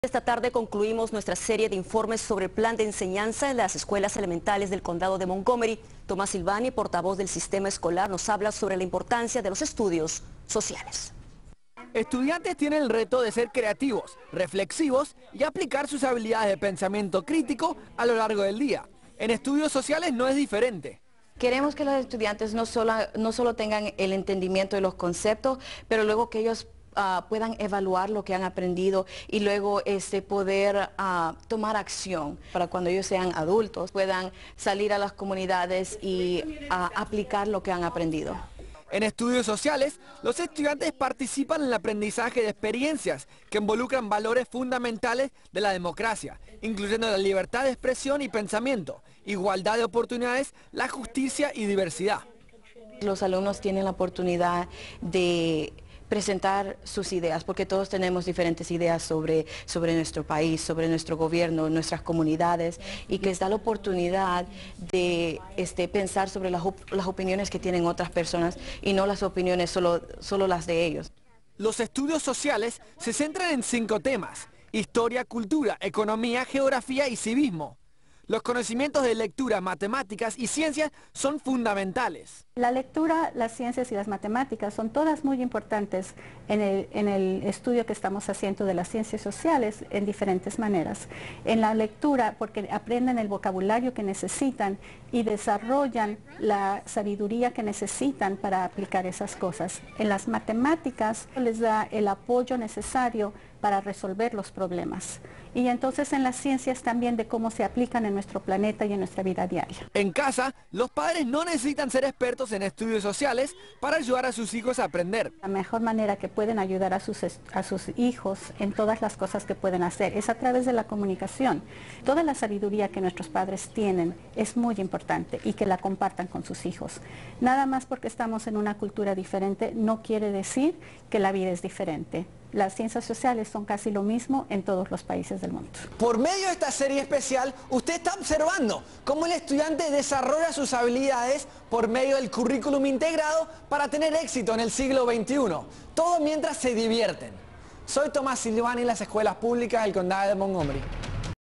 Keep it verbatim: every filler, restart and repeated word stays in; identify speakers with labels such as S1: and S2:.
S1: Esta tarde concluimos nuestra serie de informes sobre el plan de enseñanza en las escuelas elementales del condado de Montgomery. Tomás Silvani, portavoz del sistema escolar, nos habla sobre la importancia de los estudios sociales.
S2: Estudiantes tienen el reto de ser creativos, reflexivos y aplicar sus habilidades de pensamiento crítico a lo largo del día. En estudios sociales no es diferente.
S3: Queremos que los estudiantes no solo, no solo tengan el entendimiento de los conceptos, pero luego que ellos Uh, puedan evaluar lo que han aprendido y luego este, poder uh, tomar acción para cuando ellos sean adultos, puedan salir a las comunidades y uh, aplicar lo que han aprendido.
S2: En estudios sociales, los estudiantes participan en el aprendizaje de experiencias que involucran valores fundamentales de la democracia, incluyendo la libertad de expresión y pensamiento, igualdad de oportunidades, la justicia y diversidad.
S3: Los alumnos tienen la oportunidad de presentar sus ideas, porque todos tenemos diferentes ideas sobre, sobre nuestro país, sobre nuestro gobierno, nuestras comunidades, y que les da la oportunidad de este, pensar sobre las, op las opiniones que tienen otras personas y no las opiniones solo, solo las de ellos.
S2: Los estudios sociales se centran en cinco temas: historia, cultura, economía, geografía y civismo. Los conocimientos de lectura, matemáticas y ciencias son fundamentales.
S4: La lectura, las ciencias y las matemáticas son todas muy importantes en el, en el estudio que estamos haciendo de las ciencias sociales en diferentes maneras. En la lectura, porque aprenden el vocabulario que necesitan y desarrollan la sabiduría que necesitan para aplicar esas cosas. En las matemáticas les da el apoyo necesario para resolver los problemas. Y entonces en las ciencias también de cómo se aplican en nuestro planeta y en nuestra vida diaria.
S2: En casa, los padres no necesitan ser expertos en estudios sociales para ayudar a sus hijos a aprender.
S4: La mejor manera que pueden ayudar a sus, a sus hijos en todas las cosas que pueden hacer es a través de la comunicación. Toda la sabiduría que nuestros padres tienen es muy importante y que la compartan con sus hijos. Nada más porque estamos en una cultura diferente no quiere decir que la vida es diferente. Las ciencias sociales son casi lo mismo en todos los países del mundo.
S5: Por medio de esta serie especial, usted está observando cómo el estudiante desarrolla sus habilidades por medio del currículum integrado para tener éxito en el siglo veintiuno. Todo mientras se divierten. Soy Tomás Silvani en las escuelas públicas del condado de Montgomery.